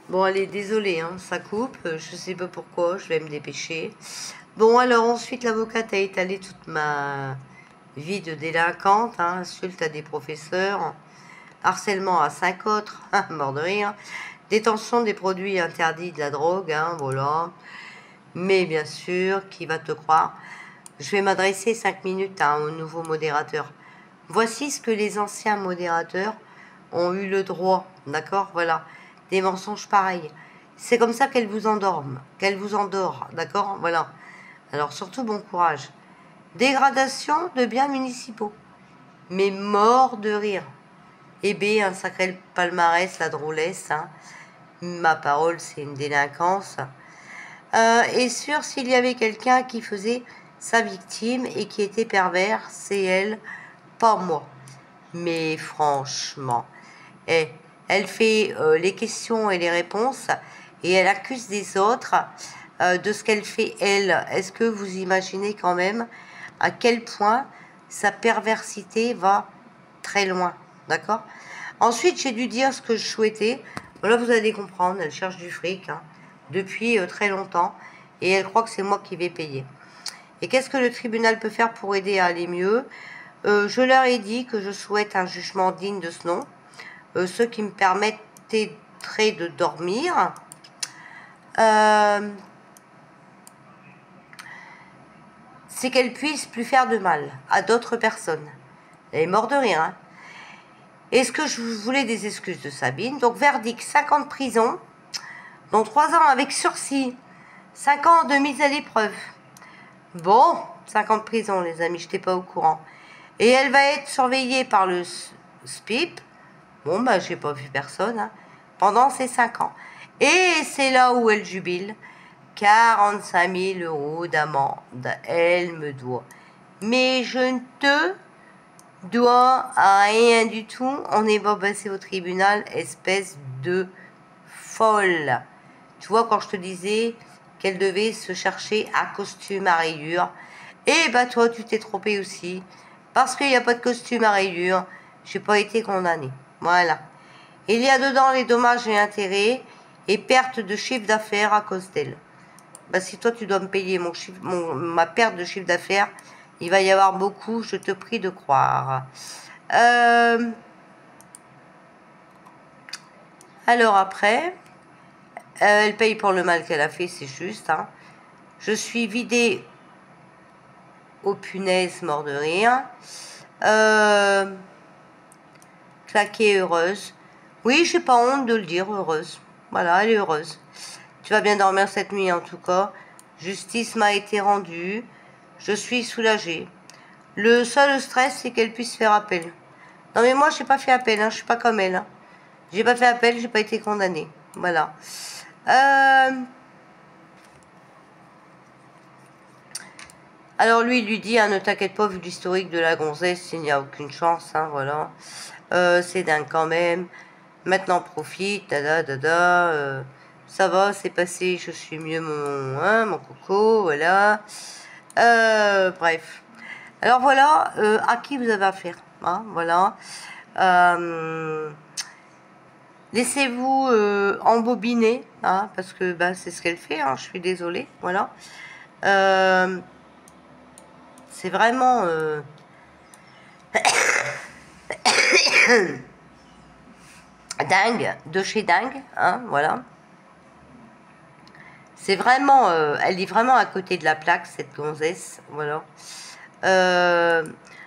Bon, allez, désolé, hein, ça coupe. Je sais pas pourquoi, je vais me dépêcher. Bon, alors ensuite, l'avocate a étalé toute ma vie de délinquante, hein, insulte à des professeurs, harcèlement à 5 autres, mort de rire, détention des produits interdits de la drogue, hein, voilà. Mais bien sûr, qui va te croire? Je vais m'adresser 5 minutes à un nouveau modérateur. Voici ce que les anciens modérateurs ont eu le droit, d'accord? Voilà, des mensonges pareils. C'est comme ça qu'elle vous endort, d'accord? Voilà. Alors surtout bon courage. Dégradation de biens municipaux. Mais mort de rire. Eh bien, un sacré palmarès, la drôlesse, hein. Ma parole, c'est une délinquance. Et sûr, s'il y avait quelqu'un qui faisait sa victime et qui était pervers, c'est elle, pas moi. Mais franchement, eh, elle fait les questions et les réponses et elle accuse des autres de ce qu'elle fait elle. Est-ce que vous imaginez quand même à quel point sa perversité va très loin, d'accord? Ensuite, j'ai dû dire ce que je souhaitais. Voilà, vous allez comprendre, elle cherche du fric, hein, depuis très longtemps et elle croit que c'est moi qui vais payer. Et qu'est-ce que le tribunal peut faire pour aider à aller mieux? Je leur ai dit que je souhaite un jugement digne de ce nom, ce qui me permettrait de dormir. C'est qu'elle puisse plus faire de mal à d'autres personnes. Elle est morte de rire, hein. Est-ce que je voulais des excuses de Sabine? Donc verdict, 5 ans de prison, dont 3 ans avec sursis, 5 ans de mise à l'épreuve. Bon, 5 ans de prison, les amis, je n'étais pas au courant. Et elle va être surveillée par le SPIP. Bon, bah, j'ai pas vu personne, hein, pendant ces 5 ans. Et c'est là où elle jubile. 45 000 € d'amende, elle me doit. Mais je ne te dois rien du tout. On n'est pas passé au tribunal, espèce de folle. Tu vois, quand je te disais qu'elle devait se chercher un costume à rayures, et bah toi, tu t'es trompé aussi. Parce qu'il n'y a pas de costume à rayures, j'ai pas été condamnée. Voilà. Il y a dedans les dommages et intérêts et perte de chiffre d'affaires à cause d'elle. Bah, si toi, tu dois me payer ma perte de chiffre d'affaires, il va y avoir beaucoup, je te prie de croire. Alors après, elle paye pour le mal qu'elle a fait, c'est juste, hein. Je suis vidée aux punaises, mort de rire. Claquée, heureuse. Oui, j'ai pas honte de le dire, heureuse. Voilà, elle est heureuse. Tu vas bien dormir cette nuit en tout cas. Justice m'a été rendue. Je suis soulagée. Le seul stress, c'est qu'elle puisse faire appel. Non mais moi, j'ai pas fait appel, hein, je suis pas comme elle. Hein. J'ai pas fait appel, j'ai pas été condamnée. Voilà. Alors lui, il lui dit, hein, ne t'inquiète pas, vu l'historique de la gonzesse, il n'y a aucune chance, hein, voilà. C'est dingue quand même. Maintenant, profite, ça va, c'est passé, je suis mieux, mon coco, voilà. Bref. Alors voilà, à qui vous avez affaire, hein, voilà. Laissez-vous embobiner, hein, parce que bah, c'est ce qu'elle fait, hein, je suis désolée, voilà. C'est vraiment... dingue, de chez dingue, hein, voilà. C'est vraiment... elle est vraiment à côté de la plaque, cette gonzesse, voilà.